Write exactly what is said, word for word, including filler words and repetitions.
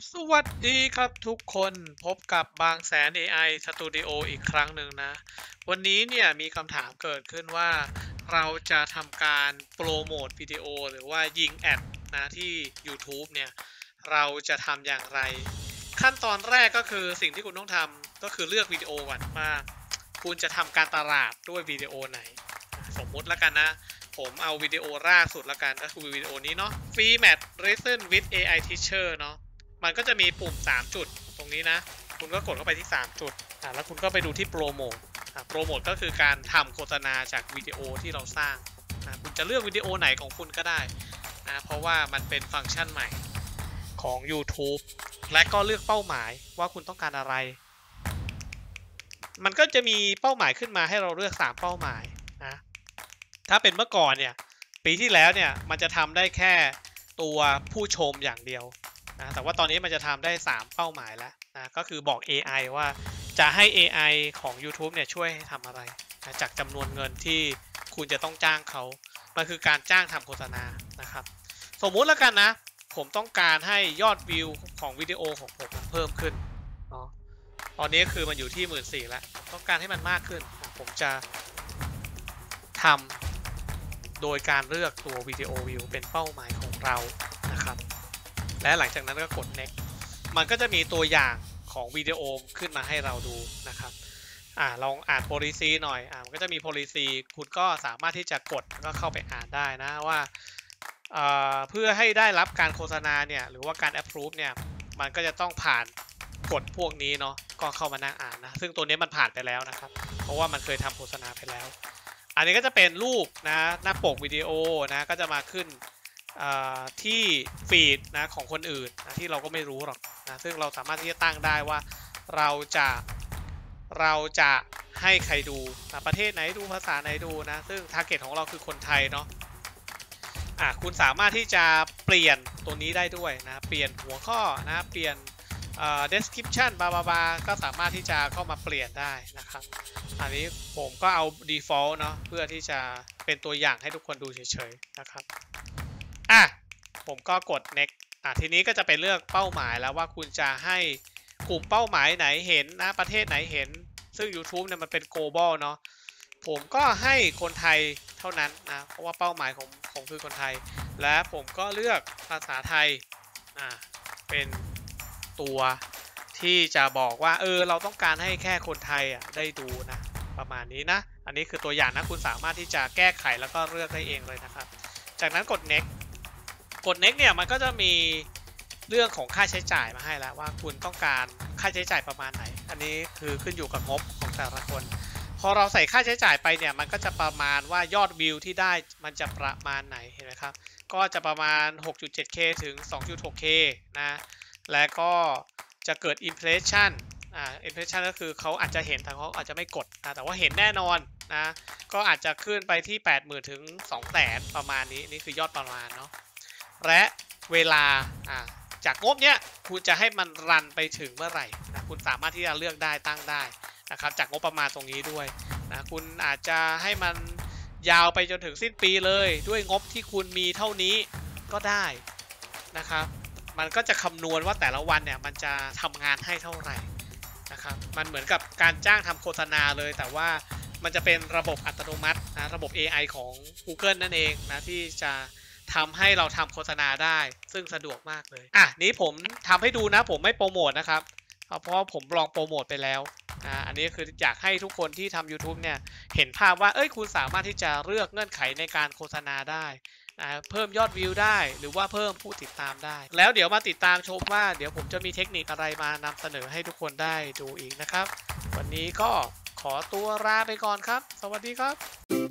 สวัสดีครับทุกคนพบกับบางแสน เอ ไอ Studio อีกครั้งหนึ่งนะวันนี้เนี่ยมีคำถามเกิดขึ้นว่าเราจะทำการโปรโมทวิดีโอหรือว่ายิงแอดนะที่ YouTube เนี่ยเราจะทำอย่างไรขั้นตอนแรกก็คือสิ่งที่คุณต้องทำก็คือเลือกวิดีโอก่อนว่าคุณจะทำการตลาดด้วยวิดีโอไหนสมมุติแล้วกันนะผมเอาวิดีโอล่าสุดแล้วกันก็คือวิดีโอนี้เนาะ Free Math Lesson with เอ ไอ Teacher เนาะมันก็จะมีปุ่มสามจุดตรงนี้นะคุณก็กดเข้าไปที่สามจุดอ่าแล้วคุณก็ไปดูที่โปรโมทอ่าโปรโมทก็คือการทำโฆษณาจากวิดีโอที่เราสร้างนะคุณจะเลือกวิดีโอไหนของคุณก็ได้นะเพราะว่ามันเป็นฟังก์ชันใหม่ของ YouTube และก็เลือกเป้าหมายว่าคุณต้องการอะไรมันก็จะมีเป้าหมายขึ้นมาให้เราเลือกสามเป้าหมายนะถ้าเป็นเมื่อก่อนเนี่ยปีที่แล้วเนี่ยมันจะทำได้แค่ตัวผู้ชมอย่างเดียวนะแต่ว่าตอนนี้มันจะทำได้สามเป้าหมายแล้วนะก็คือบอก เอ ไอ ว่าจะให้ เอ ไอ ของ YouTube เนี่ยช่วยทำอะไรนะจากจำนวนเงินที่คุณจะต้องจ้างเขามันคือการจ้างทำโฆษณานะครับสมมุติแล้วกันนะผมต้องการให้ยอดวิวของวิดีโอของผมเพิ่มขึ้นเนาะตอนนี้คือมันอยู่ที่ หนึ่งหมื่นสี่พัน แล้วต้องการให้มันมากขึ้นผมจะทำโดยการเลือกตัววิดีโอวิวเป็นเป้าหมายของเรานะครับและหลังจากนั้นก็กด next มันก็จะมีตัวอย่างของวิดีโอขึ้นมาให้เราดูนะครับอ่าลองอ่าน policy หน่อยอ่ามันก็จะมี policy คุณก็สามารถที่จะกดแล้วก็เข้าไปอ่านได้นะว่าเพื่อให้ได้รับการโฆษณาเนี่ยหรือว่าการ approve เนี่ยมันก็จะต้องผ่านกฎพวกนี้เนาะก็เข้ามานั่งอ่านนะซึ่งตัวนี้มันผ่านไปแล้วนะครับเพราะว่ามันเคยทำโฆษณาไปแล้วอันนี้ก็จะเป็นรูปนะหน้าปกวิดีโอนะก็จะมาขึ้นที่ฟีดนะของคนอื่นนะที่เราก็ไม่รู้หรอกนะซึ่งเราสามารถที่จะตั้งได้ว่าเราจะเราจะให้ใครดูนะประเทศไหนดูภาษาไหนดูนะซึ่งทาร์เก็ตของเราคือคนไทยเนาะอ่ะคุณสามารถที่จะเปลี่ยนตัวนี้ได้ด้วยนะเปลี่ยนหัวข้อนะเปลี่ยนdescription บาบาบาก็สามารถที่จะเข้ามาเปลี่ยนได้นะครับอันนี้ผมก็เอา default เนาะเพื่อที่จะเป็นตัวอย่างให้ทุกคนดูเฉยๆนะครับอ่ะผมก็กด next อ่ะทีนี้ก็จะไปเลือกเป้าหมายแล้วว่าคุณจะให้กลุ่มเป้าหมายไหนเห็นนะประเทศไหนเห็นซึ่ง YouTube เนี่ยมันเป็น global เนาะผมก็ให้คนไทยเท่านั้นนะเพราะว่าเป้าหมายของผมคือคนไทยและผมก็เลือกภาษาไทยอ่ะเป็นตัวที่จะบอกว่าเออเราต้องการให้แค่คนไทยอ่ะได้ดูนะประมาณนี้นะอันนี้คือตัวอย่างนะคุณสามารถที่จะแก้ไขแล้วก็เลือกได้เองเลยนะครับจากนั้นกด next กด next เนี่ยมันก็จะมีเรื่องของค่าใช้จ่ายมาให้แล้วว่าคุณต้องการค่าใช้จ่ายประมาณไหนอันนี้คือขึ้นอยู่กับงบของแต่ละคนพอเราใส่ค่าใช้จ่ายไปเนี่ยมันก็จะประมาณว่ายอดวิวที่ได้มันจะประมาณไหนเห็นไหมครับก็จะประมาณ หกจุดเจ็ดเค ถึง สองจุดหกเค นะและก็จะเกิด impression อ่า impression ก็คือเขาอาจจะเห็นแต่เขาอาจจะไม่กดนะแต่ว่าเห็นแน่นอนนะก็อาจจะขึ้นไปที่ แปดหมื่น ถึง สองแสน ประมาณนี้นี่คือยอดประมาณเนาะและเวลาอ่าจากงบเนี้ยคุณจะให้มันรันไปถึงเมื่อไหร่นะคุณสามารถที่จะเลือกได้ตั้งได้นะครับจากงบประมาณตรงนี้ด้วยนะคุณอาจจะให้มันยาวไปจนถึงสิ้นปีเลยด้วยงบที่คุณมีเท่านี้ก็ได้นะครับมันก็จะคำนวณว่าแต่ละวันเนี่ยมันจะทำงานให้เท่าไหร่นะครับมันเหมือนกับการจ้างทำโฆษณาเลยแต่ว่ามันจะเป็นระบบอัตโนมัตินะระบบ เอ ไอ ของ Google นั่นเองนะที่จะทำให้เราทำโฆษณาได้ซึ่งสะดวกมากเลยอ่ะนี้ผมทำให้ดูนะผมไม่โปรโมทนะครับเพราะผมลองโปรโมทไปแล้วอ่าอันนี้คืออยากให้ทุกคนที่ทำ YouTube เนี่ยเห็นภาพว่าเอ้ยคุณสามารถที่จะเลือกเงื่อนไขในการโฆษณาได้เพิ่มยอดวิวได้หรือว่าเพิ่มผู้ติดตามได้แล้วเดี๋ยวมาติดตามชมว่าเดี๋ยวผมจะมีเทคนิคอะไรมานำเสนอให้ทุกคนได้ดูอีกนะครับวันนี้ก็ขอตัวลาไปก่อนครับสวัสดีครับ